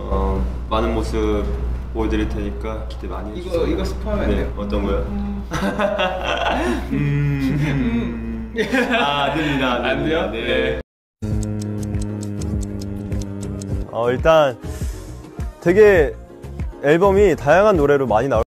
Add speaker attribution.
Speaker 1: 많은 모습 보여드릴 테니까 기대 많이 해주세요.
Speaker 2: 이거 스포하면 안 돼요?
Speaker 1: 어떤 거요? 안 됩니다.
Speaker 2: 안 돼요?
Speaker 1: 네.
Speaker 3: 일단 되게 앨범이 다양한 노래로 많이 나올